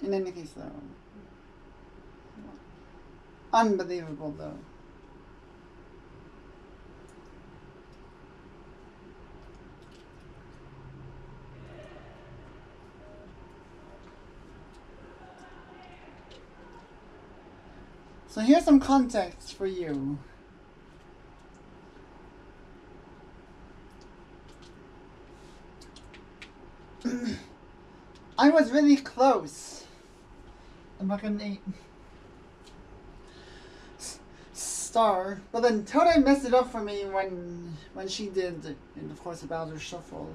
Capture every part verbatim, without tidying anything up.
In any case, though. Unbelievable, though. So here's some context for you. I was really close. I'm not gonna eat star, but then Toadette messed it up for me when when she did, and of course, the Bowser Shuffle.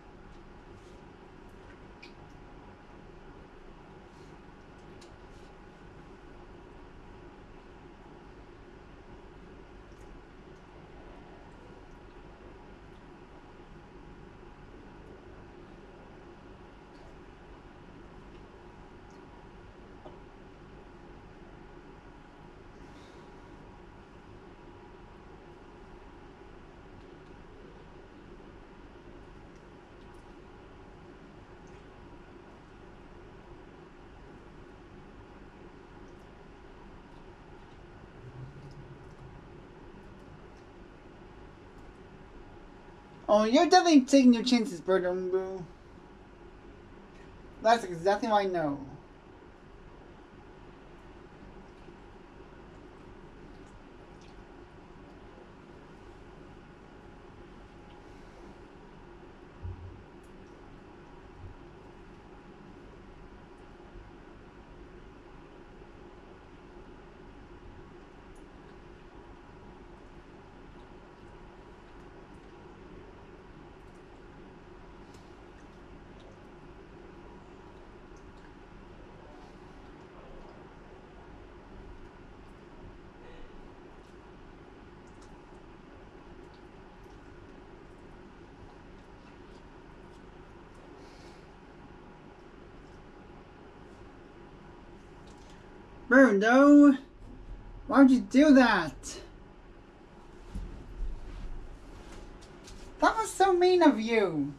Oh, you're definitely taking your chances, Boo. That's exactly what I know. Bruno, why would you do that? That was so mean of you.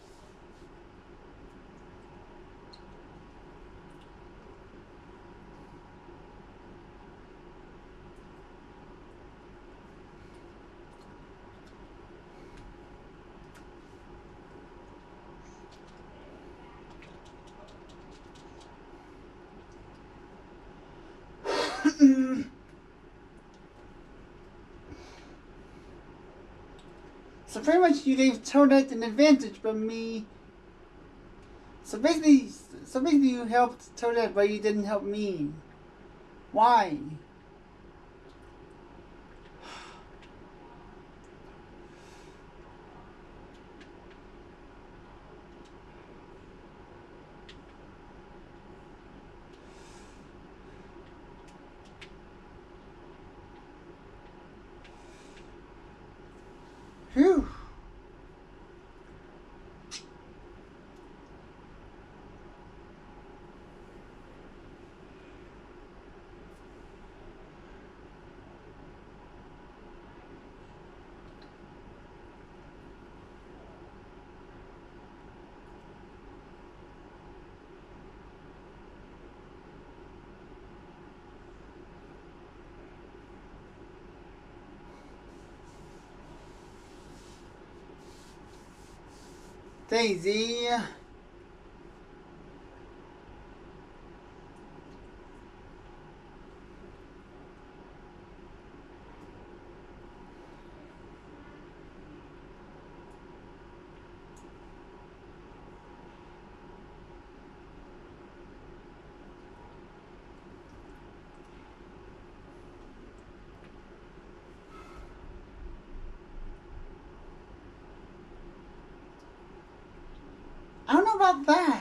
So pretty much you gave Toadette an advantage, but me. So basically, so basically you helped Toadette, but you didn't help me. Why? Phew. Daisy. I don't know about that.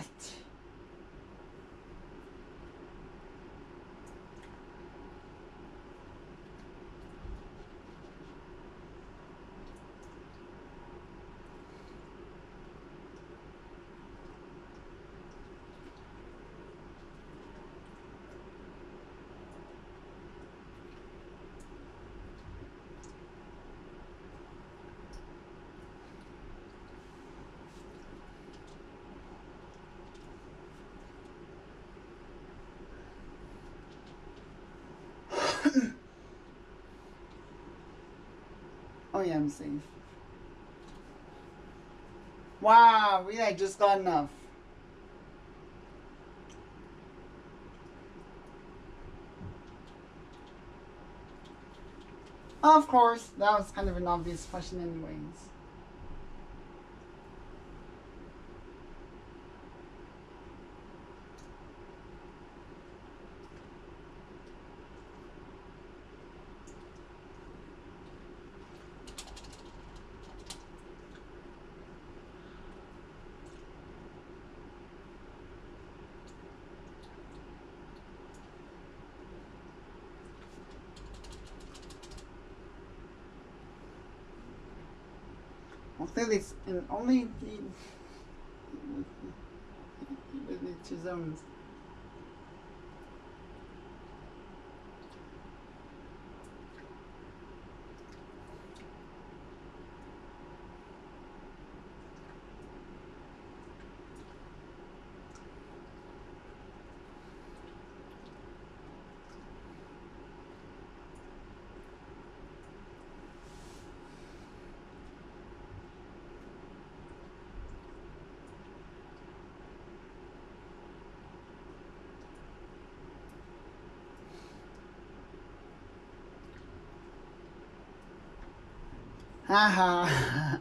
yeah, I'm safe. Wow, yeah, I just got enough. Of course, that was kind of an obvious question anyways. Well, clearly it's in only the, the two zones. Haha.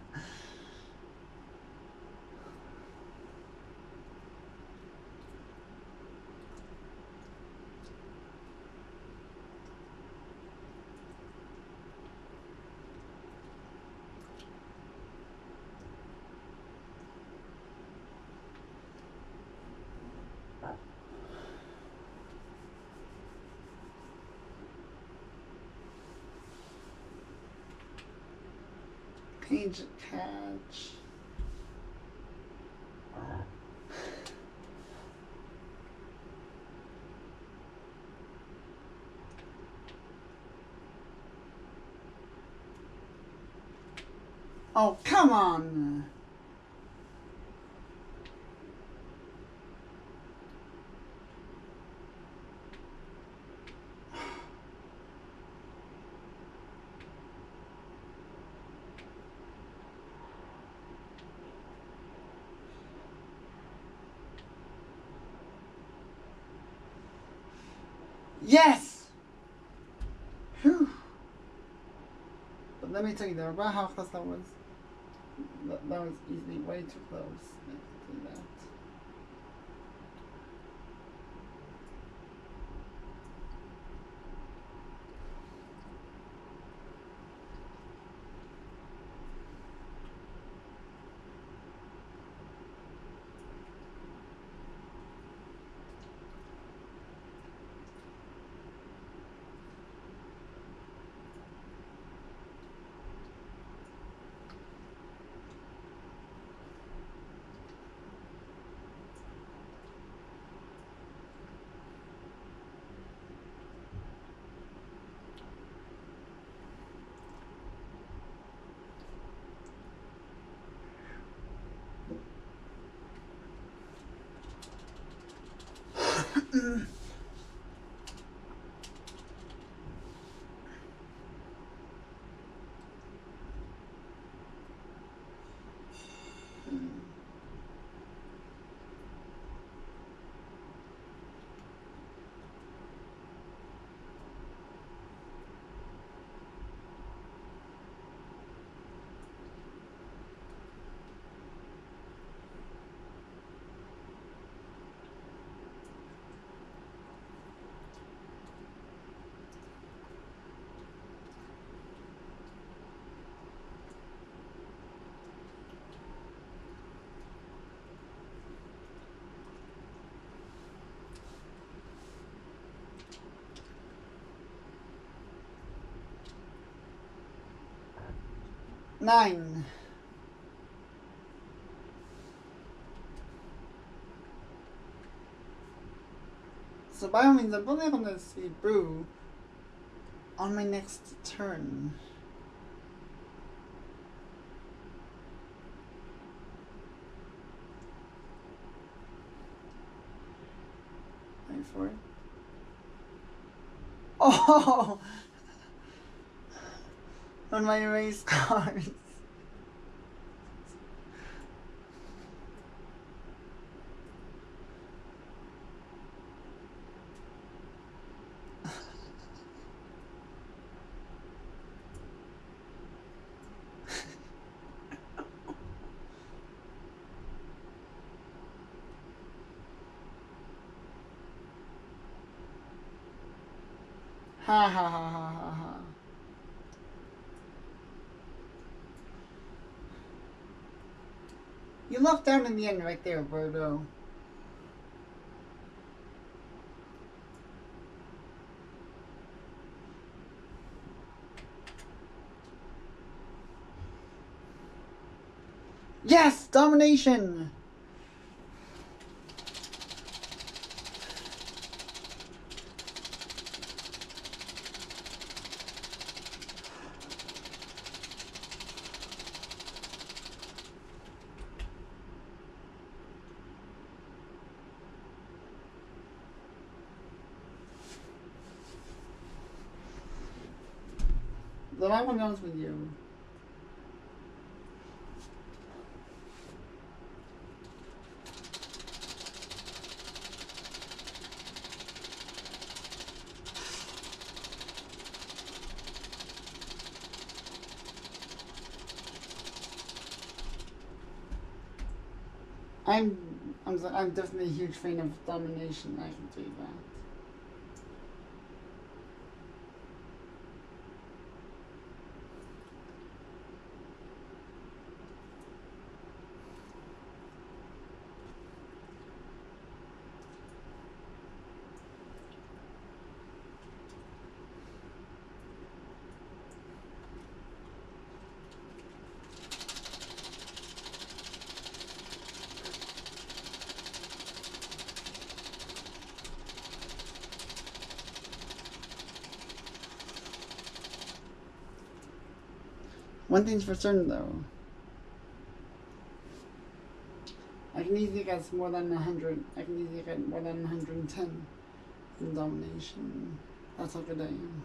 Page catch. Oh, come on! Yes! Whew. But let me tell you, though, about how close that was. That, that was easily way too close. I can tell you that. Nine. So by all means, I'm probably going to see Brew on my next turn. Wait for it. Oh! on my race cars. Ha ha ha ha ha ha. You left down in the end right there, Birdo. Yes! Domination! The right one goes with you. I'm, I'm, I'm definitely a huge fan of domination. I can do that. One thing's for certain though, I can easily get more than a hundred. I can easily get more than one hundred ten in domination. That's how good I am.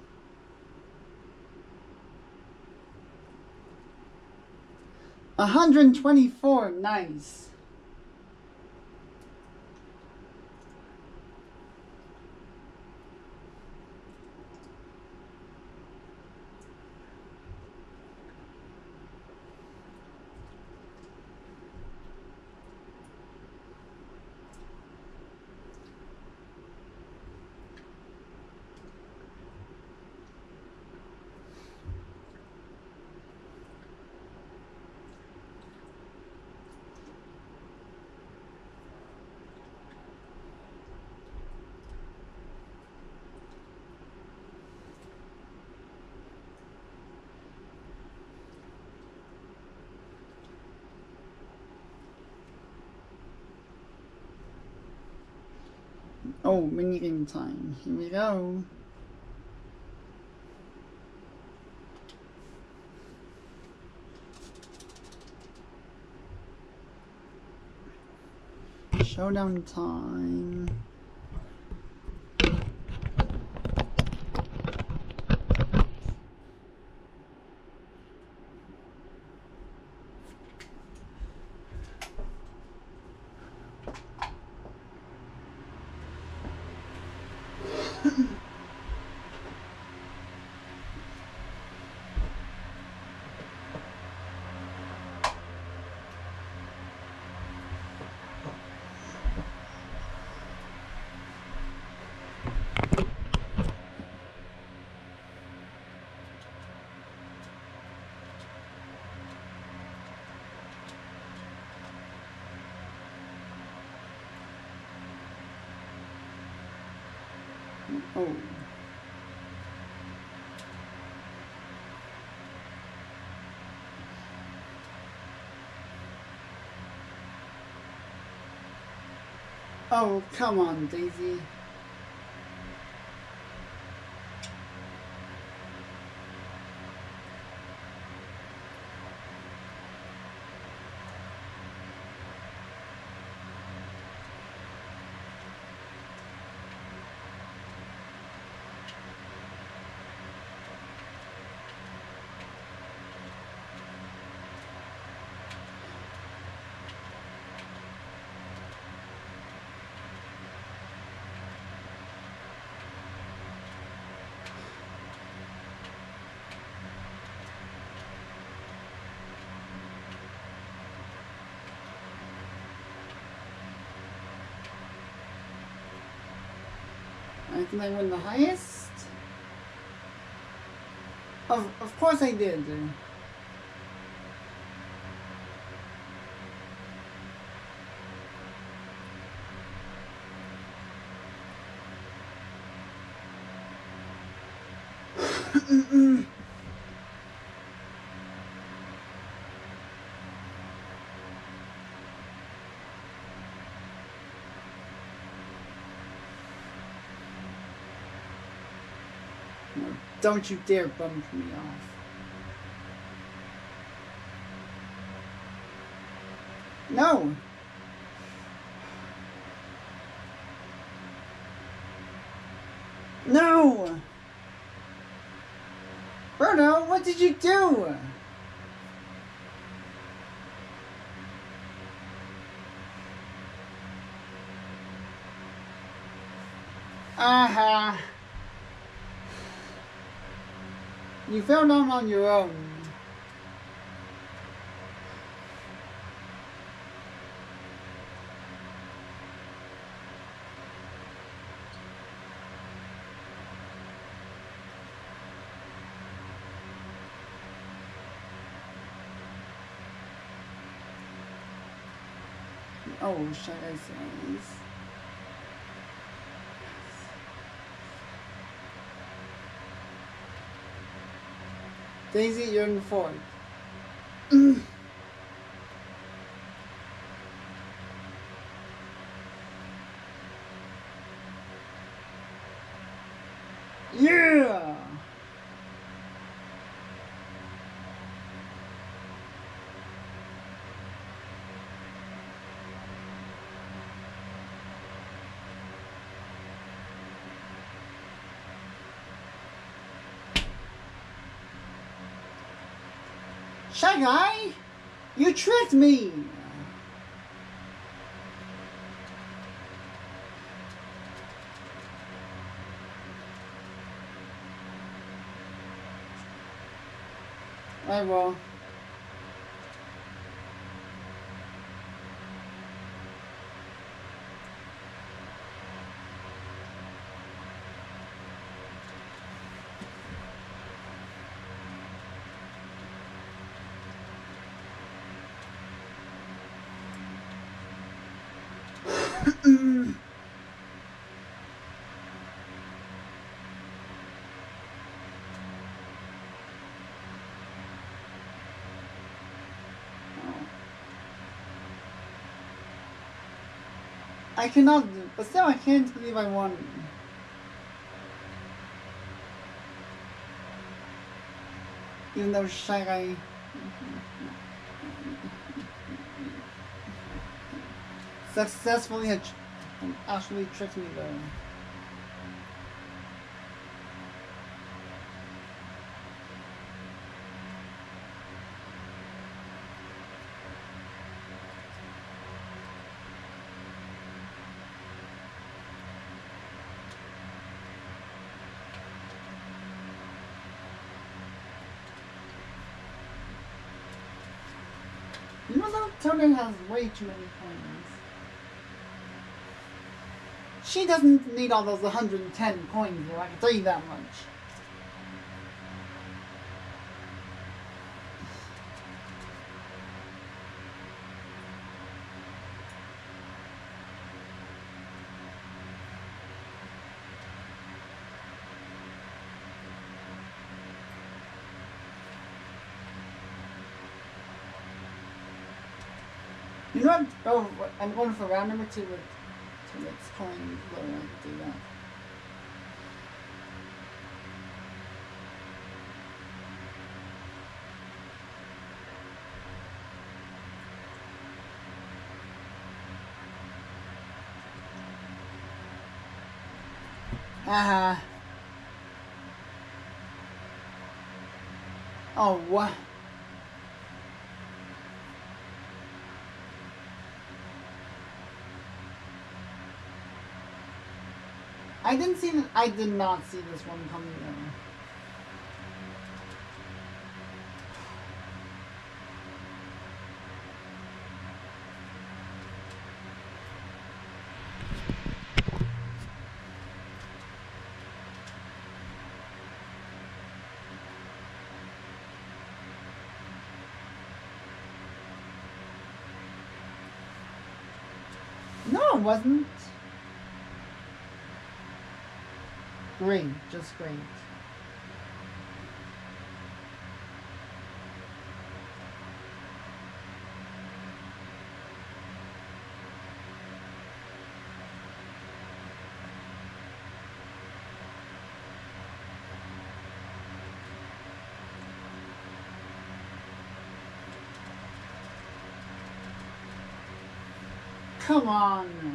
one hundred twenty-four, nice. Oh, minigame time. Here we go. Showdown time. Oh. Oh, come on, Daisy. Did I win the highest? Of, of course I did. Don't you dare bump me off. No! No! Bruno, what did you do? Uh-huh. You fell down on your own. Oh, shall I say? Daisy, you're in fourth. Yeah! Shy Guy, you tricked me! I will. I cannot, but still I can't believe I won. Even though Shy Guy successfully had actually tricked me though. You know that Toadette has way too many coins. She doesn't need all those one hundred ten coins though, I can tell you that much. You know what? Oh, I'm going for round number two with two X coins. But I can do that. Uh huh. Oh, what? I didn't see that. I did not see this one coming in. No, it wasn't. Great, just great. Come on.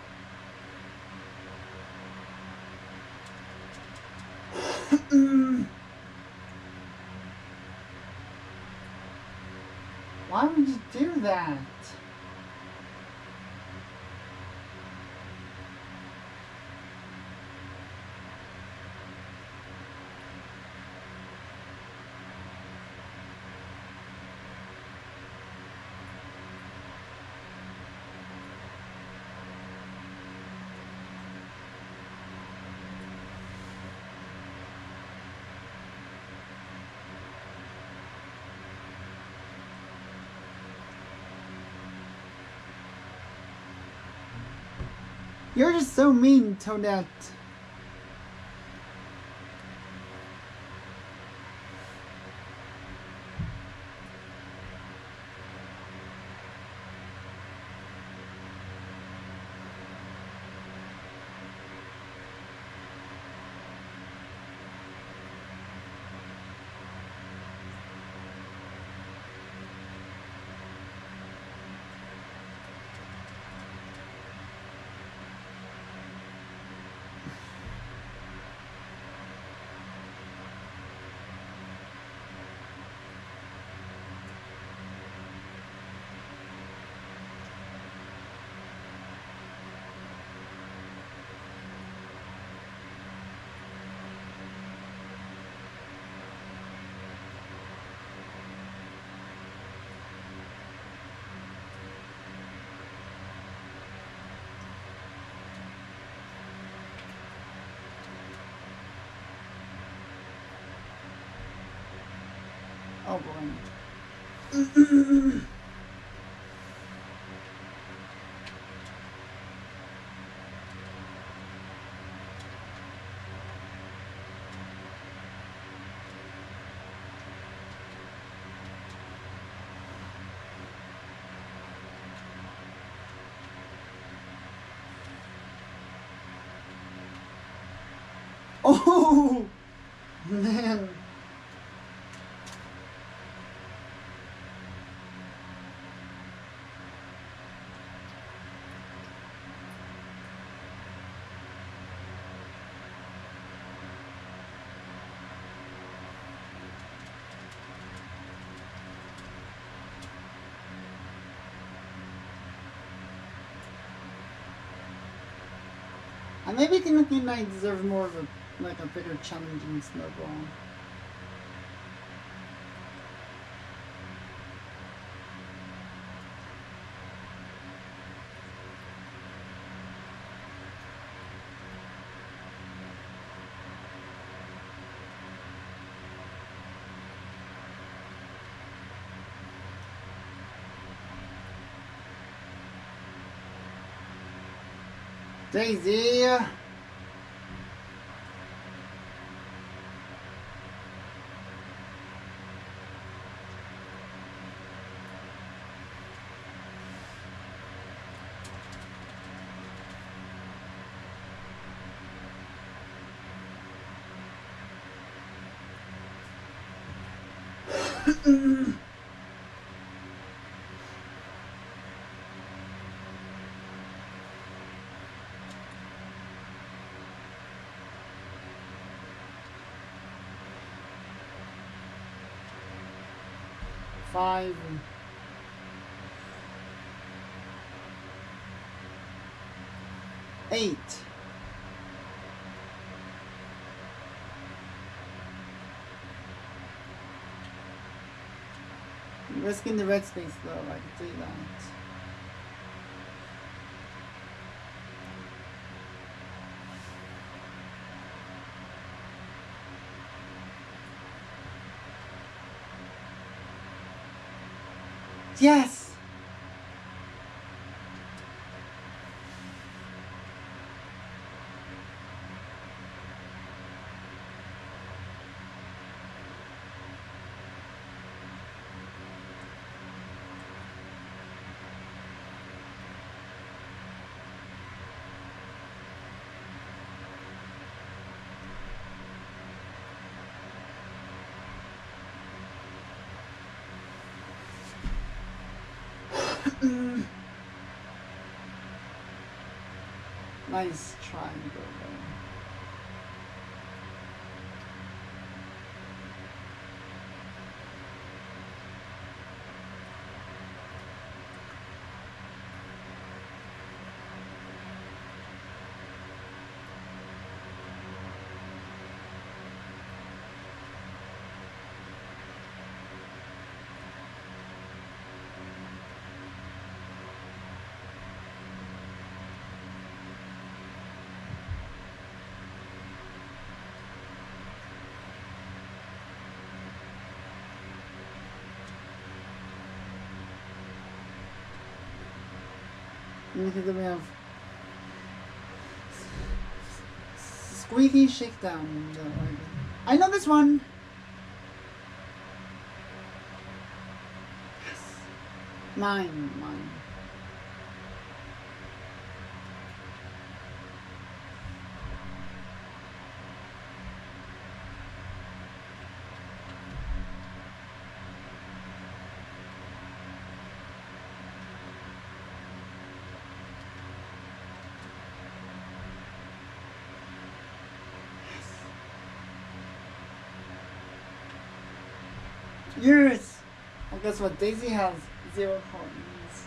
Why would you do that? You're just so mean, Toadette. Oh boy. Oh man. I maybe think I deserve more of a like a bigger challenging snowball. Daisy! Five. Eight. I'm risking the red space though, I can see that. Yes! Nice triangle there. And then we have Squeaky Shakedown. I know this one! Yes. Mine, mine. Yes! Well, guess what? Daisy has zero coins.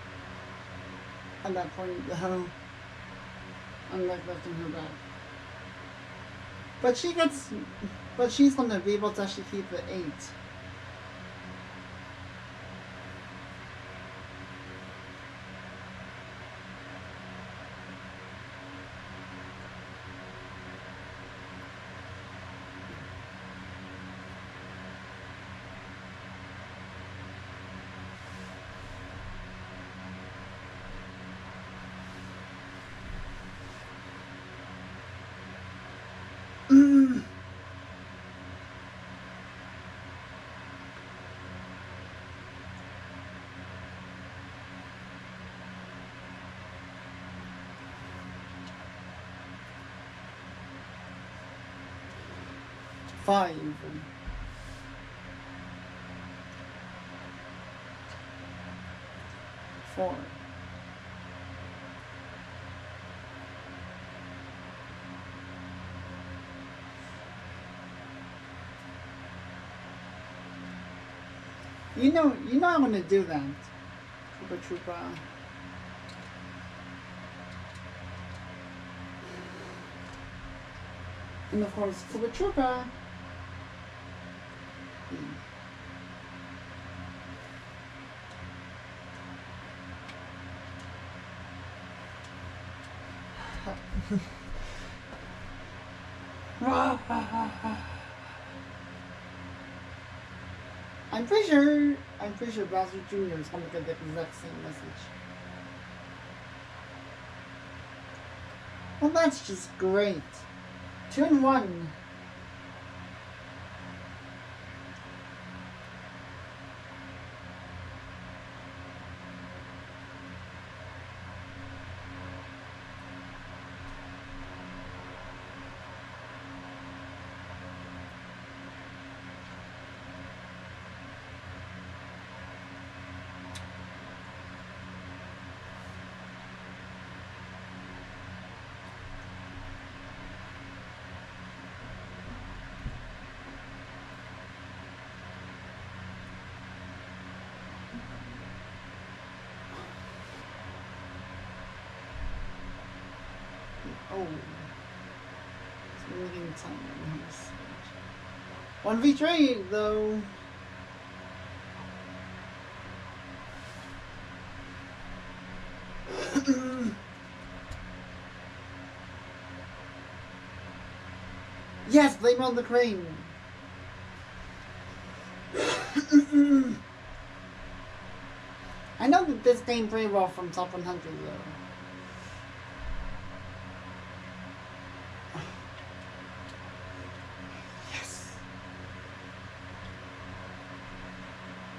At that point, though. Unlike lifting her back. But she gets. But she's gonna be able to actually keep the eight. Five. Four. You know, you know I'm gonna do that. Trooper, trooper. And of course, Trooper, trooper. I'm pretty sure, I'm pretty sure Bowser Junior is gonna get the exact same message. Well, that's just great. Two and one. Oh, it's moving time on this stage. one v three though. Yes, blame on the crane. I know that this game pretty well from top one hundred though.